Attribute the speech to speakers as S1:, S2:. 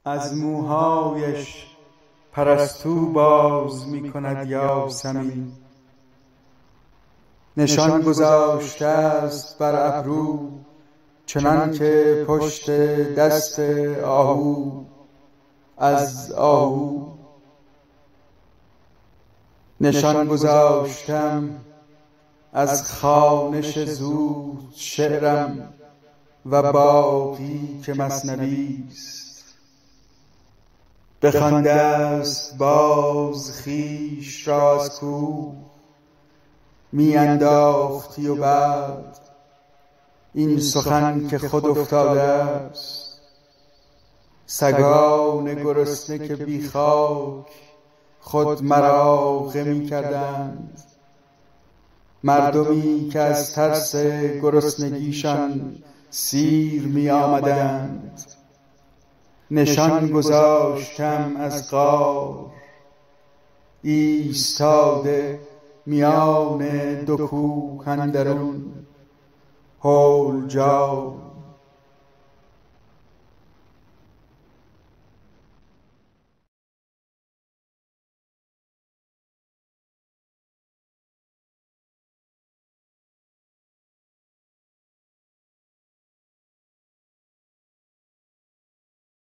S1: از موهایش پرستو باز می کند یاسمین. نشان گذاشته است بر ابرو چنان که پشت دست آهو از آهو. نشان گذاشتم از خوانش زود شعرم و باقی که مثنوی است. بخوانده است باز خویش را از کوه، می انداختی و بعد این سخن که خود افتاده است. سگان گرسنه که بی خاک خود مراغه می کردند، مردمی که از ترس گرسنگیشان سیر می آمدند. نشان گذاشتم از غار ایستاده میان دو کوه اندرون هول جای.